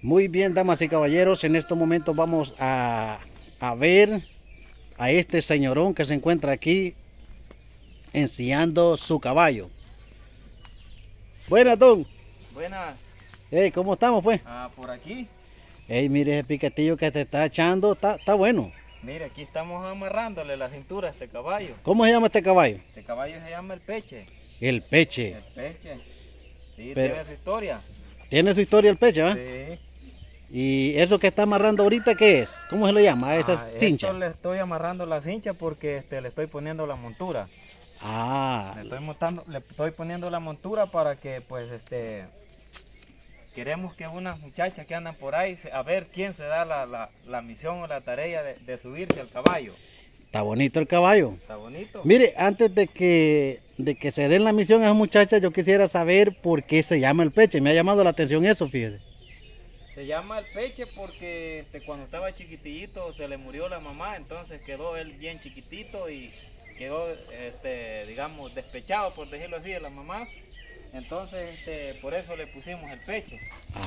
Muy bien, damas y caballeros, en estos momentos vamos a ver a este señorón que se encuentra aquí ensillando su caballo. Buenas, don. Buenas. Hey, ¿cómo estamos, pues? Por aquí. Hey, mire ese piquetillo que te está echando, está bueno. Mire, aquí estamos amarrándole la cintura a este caballo. ¿Cómo se llama este caballo? Este caballo se llama el Peche. El Peche. El Peche. Sí, Pero tiene su historia. ¿tiene su historia el Peche, va? Sí. ¿Y eso que está amarrando ahorita qué es? ¿Cómo se le llama a esa cincha? Esto le estoy amarrando la cincha porque le estoy poniendo la montura. Le estoy poniendo la montura para que pues queremos que unas muchachas que andan por ahí, a ver quién se da la misión o la tarea de subirse al caballo. Está bonito el caballo. Está bonito. Mire, antes de que se den la misión a esas muchachas, yo quisiera saber por qué se llama el Peche. Me ha llamado la atención eso, fíjese. Se llama el Peche porque cuando estaba chiquitito se le murió la mamá, entonces quedó él bien chiquitito y quedó, digamos, despechado, por decirlo así, de la mamá. Entonces, por eso le pusimos el Peche.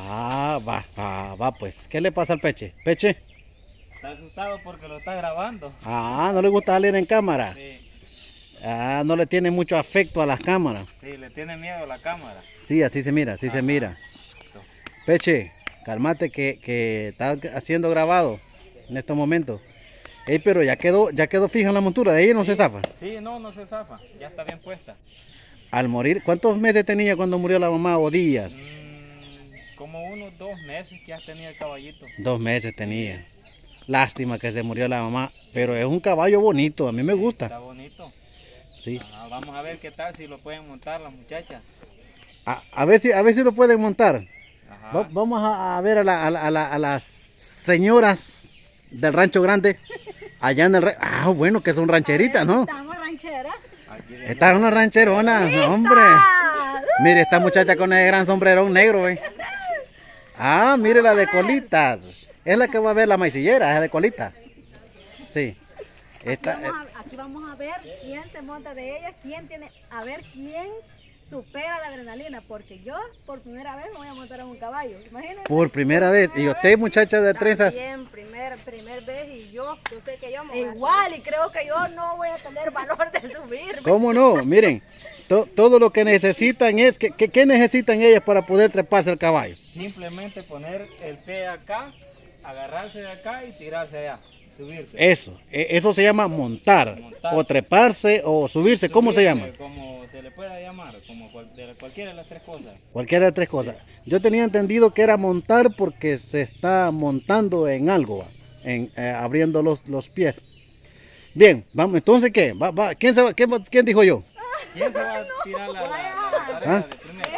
Va, pues. ¿Qué le pasa al Peche? ¿Peche? Está asustado porque lo está grabando. No le gusta salir en cámara. Sí. No le tiene mucho afecto a las cámaras. Sí, le tiene miedo a la cámara. Sí, así se mira, se mira. Peche, cálmate que está siendo grabado en estos momentos. Pero ya quedó fija en la montura, de ahí no se zafa. Sí, no se zafa, ya está bien puesta. Al morir, ¿cuántos meses tenía cuando murió la mamá o días? Como unos 2 meses que ya tenía el caballito. 2 meses tenía. Lástima que se murió la mamá, pero es un caballo bonito, a mí me gusta. Está bonito. Sí. Vamos a ver qué tal si lo pueden montar las muchachas. A ver si lo pueden montar. Vamos a ver a las señoras del Rancho Grande, allá en el... bueno, que son rancheritas, ¿no? Estamos rancheras. Esta es una rancherona, hombre. Mire, esta muchacha con ese gran sombrerón negro, ¿eh? Mire la de colitas. Es la que va a ver la maicillera, es de colita. Sí. Aquí vamos a ver quién se monta de ella, a ver quién supera la adrenalina, porque yo por primera vez me voy a montar en un caballo, imagínense. Por primera vez, y usted, muchacha de trenzas. También, primer vez, y yo sé que yo me voy igual, y creo que yo no voy a tener valor de subirme. ¿Cómo no? Miren, todo lo que necesitan es, ¿qué necesitan ellas para poder treparse al caballo? Simplemente poner el pie acá, agarrarse de acá y tirarse allá, subirse. Eso se llama montar, o treparse, o subirse, ¿cómo se llama? Como se le pueda llamar, como cualquiera de las 3 cosas. Cualquiera de las 3 cosas. Yo tenía entendido que era montar porque se está montando en algo, abriendo los pies. Bien, vamos, entonces ¿qué? ¿Quién dijo yo? ¿Quién se va a tirar la tarea de primero?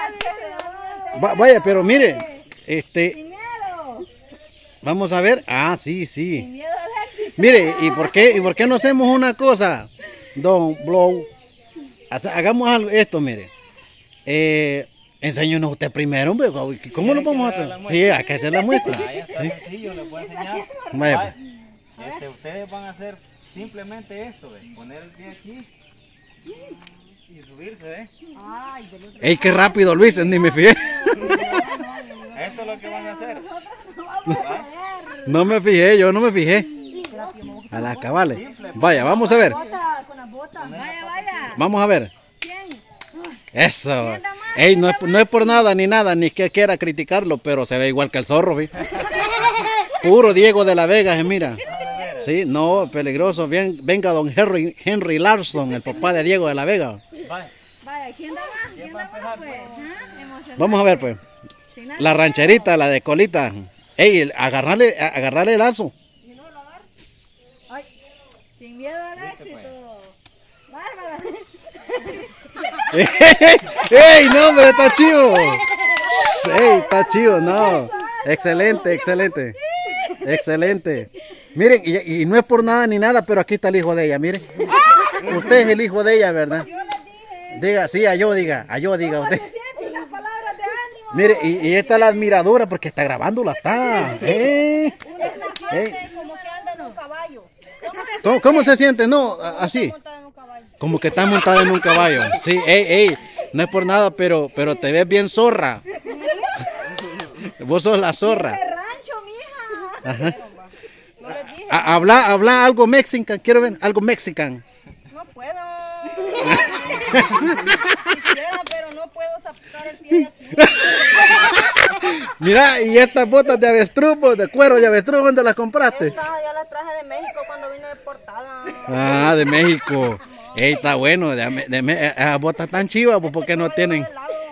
Vaya, pero mire, Sin miedo. vamos a ver. Sí. Sin miedo al éxito. Mire, ¿y por qué no hacemos una cosa, don Blow? Hagamos algo, mire. Enséñenos usted primero, hombre. ¿Cómo lo vamos a hacer? Sí, hay que hacer la muestra. Está sencillo, le puedo enseñar. Vaya. Ustedes van a hacer simplemente esto, poner el pie aquí y subirse, ¡Ey, qué rápido, Luis! Ni me fijé. Esto es lo que van a hacer. No me fijé, yo no me fijé. A las cabales. Vaya, vamos a ver. Vaya. Vamos a ver. ¿Quién? Eso. Ey, no es por nada ni nada, ni que quiera criticarlo, pero se ve igual que el zorro, ¿vi? Puro Diego de la Vega, se mira. Sí, no, peligroso. Bien, venga don Henry Larson, el papá de Diego de la Vega. Vaya, ¿quién da más? ¿Quién da más, pues? Vamos a ver, pues. La rancherita, la de colita. Ey, agarrarle el lazo. ¿Y no lo agarro? Ay, sin miedo al éxito. Bárbara. ¡Ey, no, hombre, está chivo! ¡Ey, está chivo, no! Excelente. Miren, y no es por nada ni nada, pero aquí está el hijo de ella, miren. Usted es el hijo de ella, ¿verdad? Yo les dije. Diga, sí, a yo diga usted. Se sienten las palabras de ánimo. Mire, y esta es la admiradora porque está grabándola, está. Uno se siente como que anda en un caballo. ¿Cómo se siente? No, así. Como que está montada en un caballo. Sí, no es por nada, pero te ves bien zorra. Vos sos la zorra. De rancho, mija. Ajá. No les dije. Habla algo mexican, quiero ver algo mexican. No puedo. Quisiera, pero no puedo sacar el pie de aquí. Mira, y estas botas de avestruz, pues, de cuero de avestruz, ¿dónde las compraste? Estas ya las traje de México cuando vine deportada. Ah, de México. Ey, está bueno, esas botas tan chivas, pues, porque no tienen.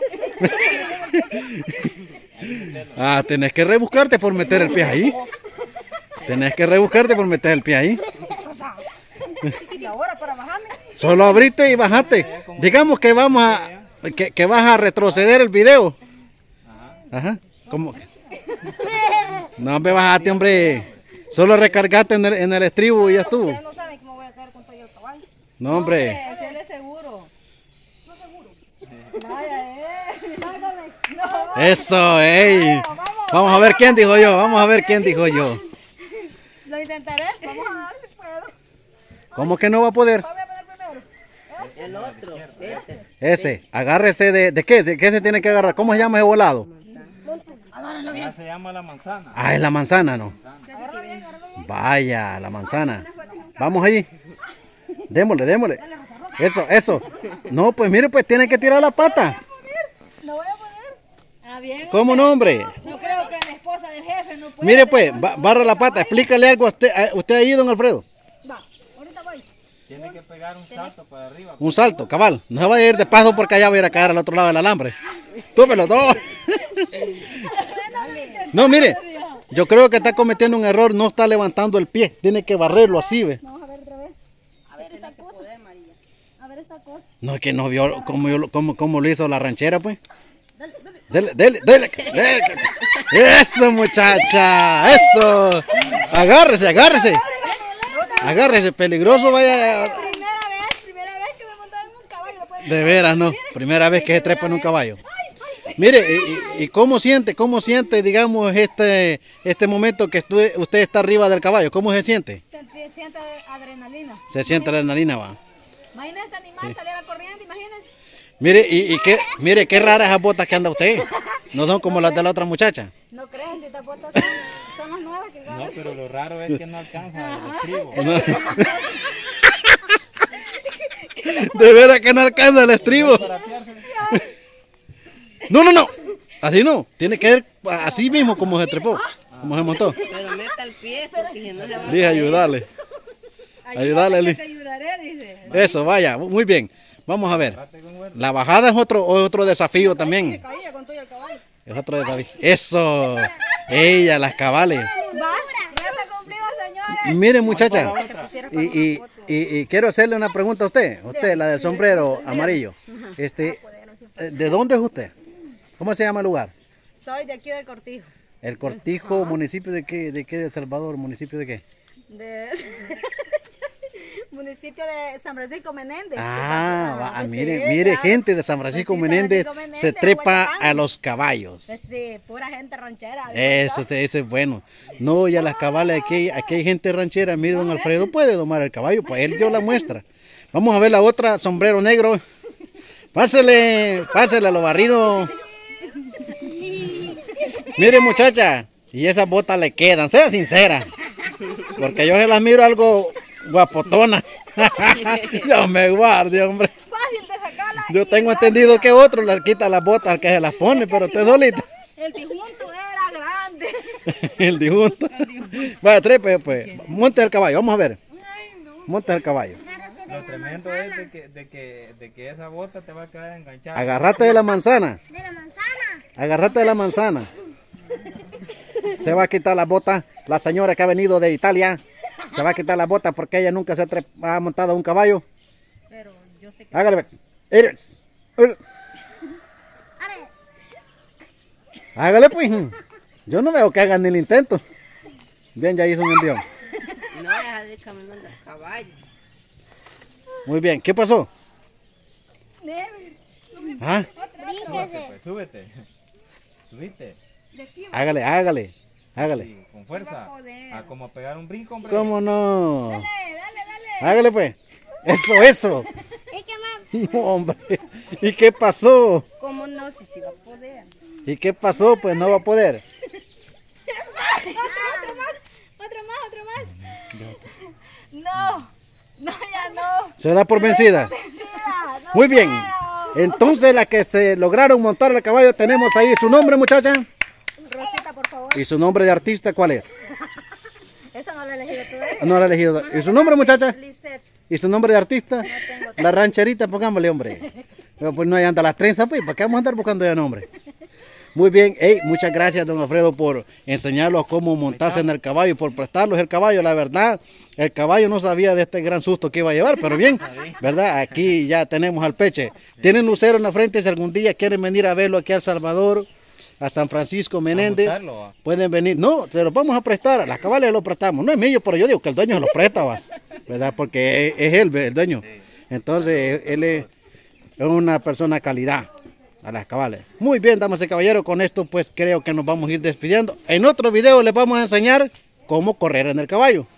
Ah, tenés que rebuscarte por meter el pie ahí. Tenés que rebuscarte por meter el pie ahí. Y ahora para bajarme. Solo abriste y bajaste. Digamos que vamos a que vas a retroceder el video. Ajá. ¿Cómo? No me bajaste, hombre. Solo recargaste en el estribo y ya estuvo. Ustedes no saben cómo voy a caer con todo el caballo. No, hombre. Séle seguro. No seguro. Vaya, No. Eso, ey. Vamos a ver quién dijo yo. Vamos a ver quién dijo yo. Lo intentaré. Vamos a ver si puedo. ¿Cómo que no va a poder? Voy a poner primero. El otro, ese. Ese, agárrese de qué, de qué se tiene que agarrar. ¿Cómo se llama ese volado? Ya se llama la manzana. Ah, es la manzana, ¿no? Vaya, la manzana. Vamos allí. Démosle. Eso. No, pues mire, pues tiene que tirar la pata. No voy a poner. Ah, bien. ¿Cómo no, hombre? No creo que la esposa del jefe no pueda. Mire, pues, barra la pata. Explícale algo a usted ahí, don Alfredo. Va, ahorita voy. Tiene que pegar un salto para arriba. Un salto, cabal. No se vaya a ir de paso porque allá va a ir a caer al otro lado del alambre. Túpelo todo. No, mire. Yo creo que está cometiendo un error. No está levantando el pie. Tiene que barrerlo así, ve. Vamos a ver otra vez. A ver esta Tienes que cosa. poder, María. A ver esta cosa. No, es que no vio cómo lo hizo la ranchera, pues. Dale. Dele. Eso, muchacha. Eso. Agárrese. Agárrese, peligroso, vaya. Primera vez que me montaba en un caballo. De veras, no. Primera vez que se trepa en un caballo. Mire, ¿y cómo siente, digamos, este momento que usted está arriba del caballo? ¿Cómo se siente? Se siente adrenalina. Se siente la adrenalina, va. Imagínese este animal saliera corriendo, imagínese. Mire, qué raras esas botas que anda usted. No son como las de la otra muchacha. No creen, si estas botas son las nuevas que No, ganan. pero lo raro es que no alcanza el estribo. De veras que no alcanza el estribo. No. Así no. Tiene que ser así mismo como se trepó. Como se montó. Pero meta el pie porque si no se va a Dije ayudarle. Ayudarle, Liz. Te ayudaré, dice. Eso, vaya. Muy bien. Vamos a ver. La bajada es otro desafío también. Se caía con todo el caballo. Es otro desafío. Eso. Ella, las cabales. Va, reto cumplido, señores. Mire, muchacha. Y quiero hacerle una pregunta a usted. Usted, la del sombrero amarillo. ¿De dónde es usted? ¿Cómo se llama el lugar? Soy de aquí del Cortijo. El Cortijo, municipio de qué? ¿De qué? ¿De El Salvador? ¿Municipio de qué? De municipio de San Francisco Menéndez. Mire, gente de San Francisco Menéndez se trepa a los caballos. Sí, pura gente ranchera. Eso es bueno. No, y a las cabales, aquí hay gente ranchera. Mire, don Alfredo puede domar el caballo, pues él dio la muestra. Vamos a ver la otra, sombrero negro. Pásele a lo barrido. Mire, muchacha, y esas botas le quedan, sea sincera. Porque yo se las miro algo guapotona. Dios me guarde, hombre. Fácil de sacarla. Yo tengo entendido que otro les quita las botas al que se las pone, pero usted solita. El disjunto era grande. El disjunto. Vaya, trepe, pues. Monte el caballo, vamos a ver. Monte el caballo. Lo tremendo es de que esa bota te va a quedar enganchada. Agárrate de la manzana. De la manzana. Agárrate de la manzana. Se va a quitar las botas. La señora que ha venido de Italia se va a quitar las botas porque ella nunca ha montado un caballo. Pero yo sé que... Hágale. Hágale pues. Yo no veo que hagan ni el intento. Bien, ya hizo un envión. No, deja de caminar del caballo. Muy bien, ¿qué pasó? ¿Ah? Brínquese. Pues, súbete. Subite. Hágale. Sí, con fuerza. A como pegar un brinco, hombre. ¿Cómo no? Dale. Hágale pues. Eso. Es que más. No, hombre. ¿Y qué pasó? ¿Cómo no? Si sí va a poder. ¿Y qué pasó? Pues no va a poder. ¿Se da por vencida? Muy bien. Entonces la que se lograron montar al caballo, tenemos ahí su nombre, muchacha. Rosita, por favor. ¿Y su nombre de artista cuál es? Esa no la he elegido todavía. No la he elegido. ¿Y su nombre, muchacha? Lisette. ¿Y su nombre de artista? La rancherita, pongámosle, hombre. Pero pues no hay anda las trenzas, pues, ¿para qué vamos a andar buscando ya nombre? Muy bien, muchas gracias, don Alfredo, por enseñarlos cómo montarse en el caballo, por prestarlos el caballo. La verdad, el caballo no sabía de este gran susto que iba a llevar, pero bien, ¿verdad? Aquí ya tenemos al Peche. Tienen lucero en la frente, si algún día quieren venir a verlo aquí a El Salvador, a San Francisco Menéndez, pueden venir. No, se los vamos a prestar, a las cabales los prestamos. No es mío, pero yo digo que el dueño se los presta, ¿va? ¿Verdad? Porque es él, el dueño. Entonces, él es una persona de calidad a las cabales. Muy bien, damas y caballeros, con esto pues creo que nos vamos a ir despidiendo. En otro video les vamos a enseñar cómo correr en el caballo.